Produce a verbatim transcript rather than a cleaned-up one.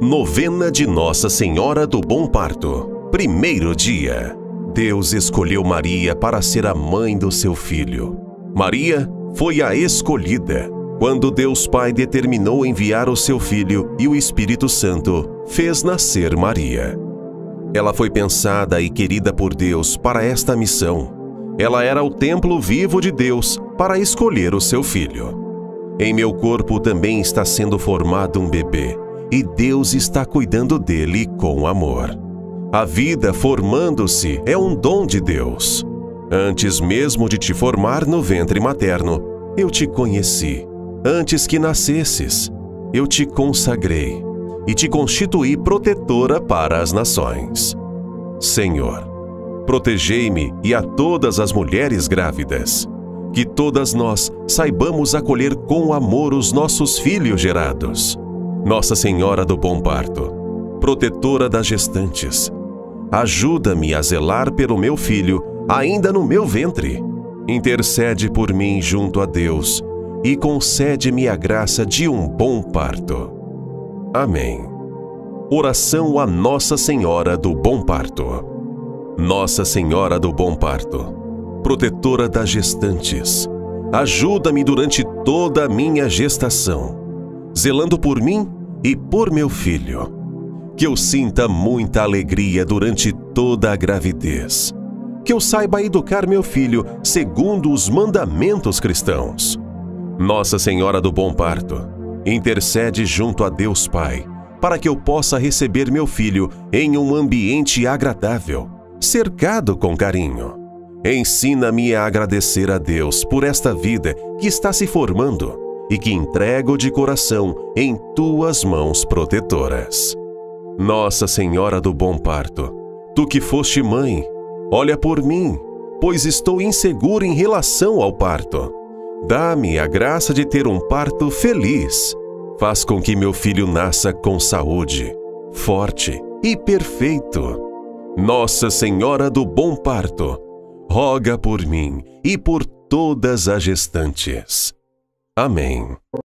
Novena de Nossa Senhora do Bom Parto. Primeiro dia. Deus escolheu Maria para ser a mãe do seu filho. Maria foi a escolhida. Quando Deus Pai determinou enviar o seu Filho e o Espírito Santo fez nascer Maria. Ela foi pensada e querida por Deus para esta missão. Ela era o templo vivo de Deus para escolher o seu filho. Em meu corpo também está sendo formado um bebê, e Deus está cuidando dele com amor. A vida formando-se é um dom de Deus. Antes mesmo de te formar no ventre materno, eu te conheci. Antes que nascesses, eu te consagrei e te constituí protetora para as nações. Senhor, protegei-me e a todas as mulheres grávidas. Que todas nós saibamos acolher com amor os nossos filhos gerados. Nossa Senhora do Bom Parto, protetora das gestantes, ajuda-me a zelar pelo meu filho ainda no meu ventre. Intercede por mim junto a Deus e concede-me a graça de um bom parto. Amém. Oração a Nossa Senhora do Bom Parto. Nossa Senhora do Bom Parto, protetora das gestantes, ajuda-me durante toda a minha gestação, zelando por mim e por meu filho. Que eu sinta muita alegria durante toda a gravidez. Que eu saiba educar meu filho segundo os mandamentos cristãos. Nossa Senhora do Bom Parto, intercede junto a Deus Pai, para que eu possa receber meu filho em um ambiente agradável, cercado com carinho. Ensina-me a agradecer a Deus por esta vida que está se formando e que entrego de coração em tuas mãos protetoras. Nossa Senhora do Bom Parto, tu que foste mãe, olha por mim, pois estou inseguro em relação ao parto. Dá-me a graça de ter um parto feliz. Faz com que meu filho nasça com saúde, forte e perfeito. Nossa Senhora do Bom Parto, roga por mim e por todas as gestantes. Amém.